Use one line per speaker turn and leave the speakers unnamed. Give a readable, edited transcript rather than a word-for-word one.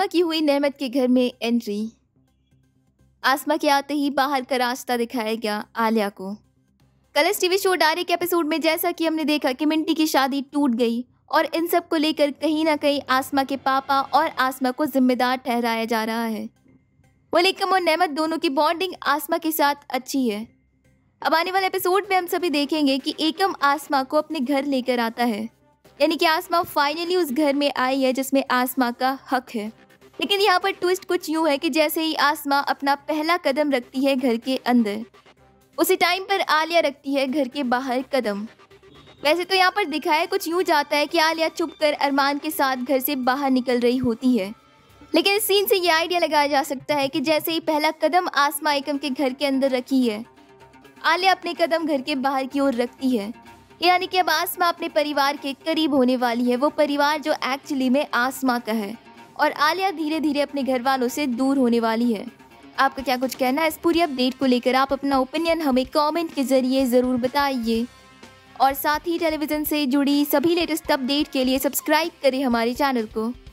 आसमा की हुई नेमत के घर में एंट्री। आसमा के आते ही बाहर का रास्ता दिखाया गया आलिया को। कलर्स टीवी शो डायरी के एपिसोड में जैसा कि हमने देखा कि मिंटी की शादी टूट गई और इन सब को लेकर कहीं ना कहीं आसमा के पापा और आसमा को जिम्मेदार ठहराया जा रहा है। वलीकम और नेमत दोनों की बॉन्डिंग आसमा के साथ अच्छी है। अब आने वाले एपिसोड में हम सभी देखेंगे कि एकम आसमा को अपने घर लेकर आता है, यानी कि आसमा फाइनली उस घर में आई है जिसमें आसमा का हक है। लेकिन यहाँ पर ट्विस्ट कुछ यूँ है कि जैसे ही आसमा अपना पहला कदम रखती है घर के अंदर, उसी टाइम पर आलिया रखती है घर के बाहर कदम। वैसे तो यहाँ पर दिखाया कुछ यूँ जाता है कि आलिया चुपकर अरमान के साथ घर से बाहर निकल रही होती है, लेकिन इस सीन से ये आइडिया लगाया जा सकता है कि जैसे ही पहला कदम आसमा एकम के घर के अंदर रखी है, आलिया अपने कदम घर के बाहर की ओर रखती है, यानी कि अब आसमा अपने परिवार के करीब होने वाली है, वो परिवार जो एक्चुअली में आसमा का है, और आलिया धीरे धीरे अपने घर वालों से दूर होने वाली है। आपका क्या कुछ कहना है इस पूरी अपडेट को लेकर? आप अपना ओपिनियन हमें कमेंट के जरिए ज़रूर बताइए, और साथ ही टेलीविज़न से जुड़ी सभी लेटेस्ट अपडेट के लिए सब्सक्राइब करें हमारे चैनल को।